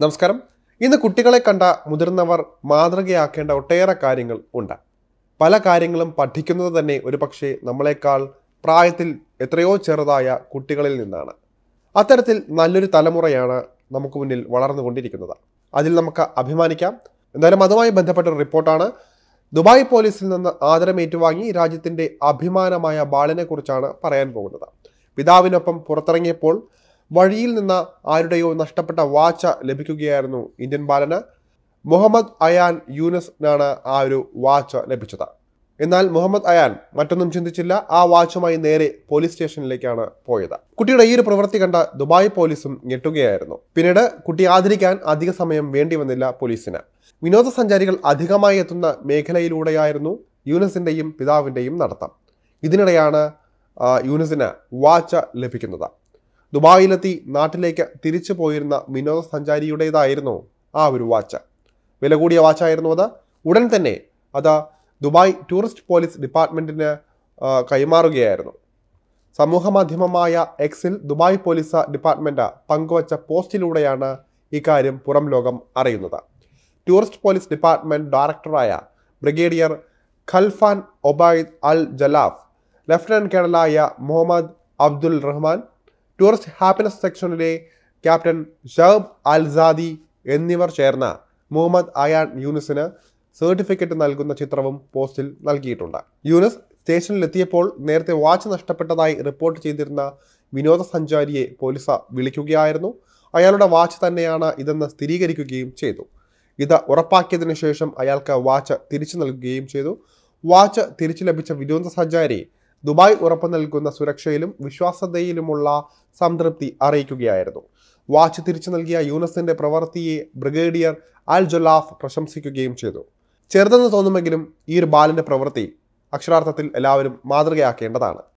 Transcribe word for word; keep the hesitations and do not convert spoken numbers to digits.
നമസ്കാരം. ഇന്ന് കുട്ടികളെ കണ്ട മുതിർന്നവർ മാതൃകയാക്കേണ്ട ഒട്ടേറെ കാര്യങ്ങൾ ഉണ്ട്. പല കാര്യങ്ങളും പഠിക്കുന്നത് തന്നെ ഒരുപക്ഷെ നമ്മളെക്കാൾ പ്രായത്തിൽ എത്രയോ ചെറുതായ കുട്ടികളിൽ നിന്നാണ്. അത്തരത്തിൽ നല്ലൊരു തലമുറയാണ് നമുക്ക് മുന്നിൽ വളർന്നുകൊണ്ടിരിക്കുന്നത്. അതിൽ നമുക്ക് അഭിമാനിക്കാം. എന്തായാലും അതുമായി ബന്ധപ്പെട്ട ഒരു റിപ്പോർട്ടാണ്. ദുബായ് പോലീസിൽ നിന്ന് ആദരമേറ്റുവാങ്ങി രാജ്യത്തിൻ്റെ അഭിമാനമായ ബാലനെ കുറിച്ചാണ് പറയാൻ പോകുന്നത്. പിതാവിനൊപ്പം പുറത്തിറങ്ങിയപ്പോൾ വഴിയിൽ നിന്ന് ആരുടെയോ നഷ്ടപ്പെട്ട വാച്ച് ലഭിക്കുകയായിരുന്നു ഇന്ത്യൻ ബാലന്. മുഹമ്മദ് അയാൻ യൂനസിനാണ് ആ ഒരു വാച്ച് ലഭിച്ചത്. എന്നാൽ മുഹമ്മദ് അയാൻ മറ്റൊന്നും ചിന്തിച്ചില്ല. ആ വാച്ചുമായി നേരെ പോലീസ് സ്റ്റേഷനിലേക്കാണ് പോയത്. കുട്ടിയുടെ ഈ ഒരു പ്രവൃത്തി കണ്ട ദുബായ് പോലീസും ഞെട്ടുകയായിരുന്നു. പിന്നീട് കുട്ടിയെ ആദരിക്കാൻ അധിക സമയം വേണ്ടി വന്നില്ല പോലീസിന്. വിനോദസഞ്ചാരികൾ അധികമായി എത്തുന്ന മേഖലയിലൂടെയായിരുന്നു യൂനസിന്റെയും പിതാവിന്റെയും നടത്തം. ഇതിനിടെയാണ് യൂനസിന് വാച്ച് ലഭിക്കുന്നത്. ദുബായിലെത്തി നാട്ടിലേക്ക് തിരിച്ചു പോയിരുന്ന വിനോദസഞ്ചാരിയുടേതായിരുന്നു ആ ഒരു വാച്ച്. വില കൂടിയ വാച്ചായിരുന്നു അത്. ഉടൻ തന്നെ അത് ദുബായ് ടൂറിസ്റ്റ് പോലീസ് ഡിപ്പാർട്ട്മെന്റിന് കൈമാറുകയായിരുന്നു. സമൂഹ മാധ്യമമായ എക്സിൽ ദുബായ് പോലീസ് ഡിപ്പാർട്ട്മെന്റ് പങ്കുവച്ച പോസ്റ്റിലൂടെയാണ് ഇക്കാര്യം പുറം ലോകം അറിയുന്നത്. ടൂറിസ്റ്റ് പോലീസ് ഡിപ്പാർട്ട്മെന്റ് ഡയറക്ടറായ brigadier Khalfan Obaid Al Jalaf, lieutenant കേണലായ Muhammad Abdul Rahman, tourist happiness സെക്ഷനിലെ ക്യാപ്റ്റൻ ഷഹബ് അൽസാദി എന്നിവർ ചേർന്ന മുഹമ്മദ് അയാൻ യൂനസിന് സർട്ടിഫിക്കറ്റ് നൽകുന്ന ചിത്രവും പോസ്റ്റിൽ നൽകിയിട്ടുണ്ട്. യൂനസ് സ്റ്റേഷനിലെത്തിയപ്പോൾ നേരത്തെ വാച്ച് നഷ്ടപ്പെട്ടതായി റിപ്പോർട്ട് ചെയ്തിരുന്ന വിനോദസഞ്ചാരിയെ പോലീസ് വിളിക്കുകയായിരുന്നു. അയാളുടെ വാച്ച് തന്നെയാണ് ഇതെന്ന് സ്ഥിരീകരിക്കുകയും ചെയ്തു. ഇത് ഉറപ്പാക്കിയതിനു ശേഷം അയാൾക്ക് വാച്ച് തിരിച്ചു നൽകുകയും ചെയ്തു. വാച്ച് തിരിച്ചു ലഭിച്ച വിനോദസഞ്ചാരി ദുബായ് ഉറപ്പു നൽകുന്ന സുരക്ഷയിലും വിശ്വാസ്യതയിലുമുള്ള സംതൃപ്തി അറിയിക്കുകയായിരുന്നു. വാച്ച് തിരിച്ചു നൽകിയ യൂനസിന്റെ പ്രവൃത്തിയെ ബ്രിഗേഡിയർ അൽ ജലാഫ് പ്രശംസിക്കുകയും ചെയ്തു. ചെറുതെന്ന് തോന്നുമെങ്കിലും ഈ ഒരു ബാലന്റെ പ്രവൃത്തി അക്ഷരാർത്ഥത്തിൽ എല്ലാവരും മാതൃകയാക്കേണ്ടതാണ്.